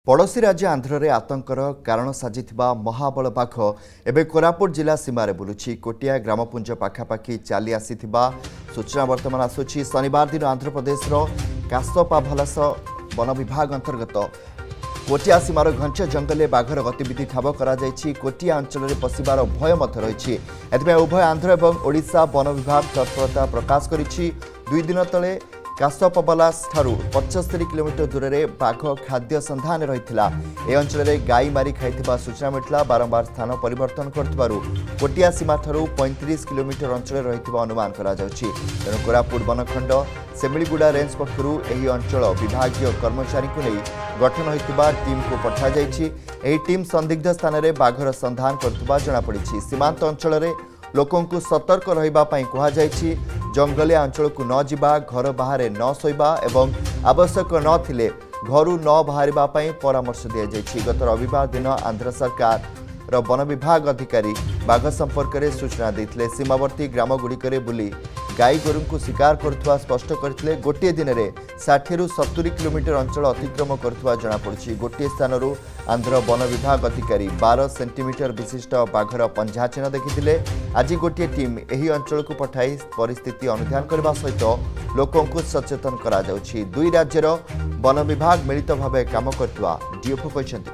पड़ोशी राज्य आंध्र में आतंकर कारण साजिथिबा महाबल बाघ एवं कोरापुट जिला सीमार बुलुछि। कोटिया ग्रामपुंज पाखापाखि चली आसीथिबा सूचना वर्तमान आसुछि। शनिवार दिन आंध्र प्रदेश कासपाभलास वन विभाग अंतर्गत कोटिया सीमार घंच जंगल बाघर गतिविधि ठाब कर कोटिया अंचल पशिबार भय रही। उभय आंध्र और ओडिशा वन विभाग तत्परता प्रकाश करिछि। 2 दिन तले कासपाभलास ठारू 75 किलोमीटर दूर में बाघ खाद्य संधान रही। अंचल गाई मारी खाई सूचना मिलता। बारंबार स्थान परिवर्तन कोटिया सीमा ठारू 35 किलोमीटर अंचल रही अनुमान तेणु कोरापुट वनखंड सेमिलीगुड़ा रेंज पक्षर यह अंचल विभागीय कर्मचारी को नहीं गठन होता टीम को पठाई। टीम संदिग्ध स्थान में बाघर संधान करथुबा जଣାपड़ी। सीमांत अंचल में लोकों को सतर्क रहिबापई कहुଯାଇଛି। जंगलिया अंचल को न जिबा, घर बाहर न शोइबा एवं आवश्यक न थिले घरू न बाहरिबापई परामर्श दिया जायछि। गत रविवार दिन आंध्र सरकार वन विभाग अधिकारी बाघ संपर्क में सूचना देते। सीमावर्ती ग्राम गुड़िकरे बुली गाई गोरु को शिकार करुवा स्पष्ट करते। गोटे दिन में 60 ରୁ 70 किलोमीटर अंचल अतिक्रम करुवा जଣାपड़ी। गोटे स्थान आंध्र वन विभाग अधिकारी 12 सेंटीमीटर विशिष्ट बाघर पंजा चिन्ह देखिथिले। आज गोटे टीम यही अंचल को पठाई परिस्थिति अनुध्यान करने सहित लोकों को सचेतन करा जाउछि। दुई राज्यर वन विभाग मिलित भाव काम करथुवा डीएफओ कहछन्ति।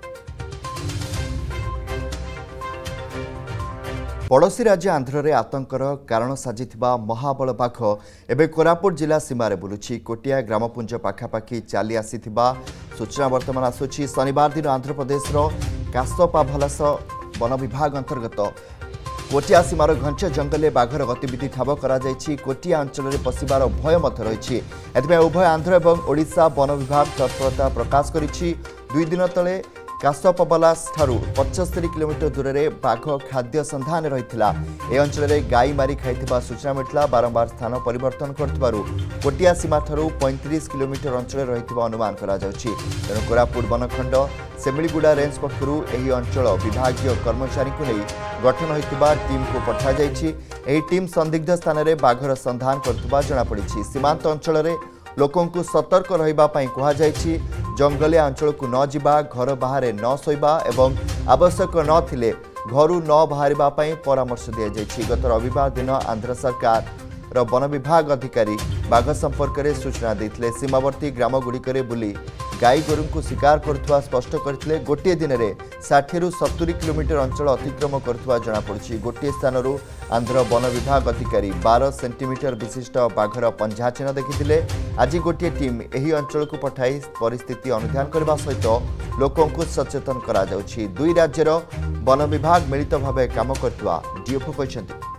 पड़ोशी राज्य आंध्र में आतंकर कारण साजिथिबा महाबल बाघ एवं कोरापुट जिला सीमार बुलुछि। कोटिया ग्रामपुंज पाखापाखि चली आसीथिबा सूचना वर्तमान आसुछि। शनिवार दिन आंध्र प्रदेश कासपाभलास वन विभाग अंतर्गत कोटिया सीमार घंच जंगल बाघर गतिविधि ठाब कर कोटिया अंचल पशिबार भय रही। उभय आंध्र और ओडिशा वन विभाग तत्परता प्रकाश करिछि। 2 दिन तले कासपाभलास ठारू 75 किलोमीटर दूर में बाघ खाद्य संधान रही। अंचल गाई मारी खाई सूचना मिलता। बारंबार स्थान परिवर्तन कोटिया सीमा ठारू 35 किलोमीटर अंचल रही अनुमान तेणु कोरापुट वनखंड सेमिलीगुड़ा रेंज पक्षर यह अंचल विभागीय कर्मचारी को नहीं गठन होता टीम को पठाई। टीम संदिग्ध स्थान में बाघर संधान करथुबा जଣାपड़ी। सीमांत अंचल में लोकों को सतर्क रहिबापई कहुଯାଇଛି। जंगलिया अंचल को न जिबा, घर बाहर न शोइबा एवं आवश्यक न थिले घरू न बाहरिबापई परामर्श दिया जायछि। गत रविवार दिन आंध्र सरकार वन विभाग अधिकारी बाघ संपर्क में सूचना देते। सीमावर्ती ग्राम गुड़िकरे बुली गाई गोरु को शिकार करुवा स्पष्ट करते। गोटे दिन में 60 ରୁ 70 किलोमीटर अंचल अतिक्रम करुवा जଣାपड़ी। गोटे स्थान आंध्र वन विभाग अधिकारी 12 सेंटीमीटर विशिष्ट बाघर पंजा चिन्ह देखिथिले। आज गोटे टीम यही अंचल को पठाई परिस्थिति अनुध्यान करने सहित लोकों को सचेतन करा जाउछि। दुई राज्यर वन विभाग मिलित भाव काम करथुवा डीएफओ कहछन्ति।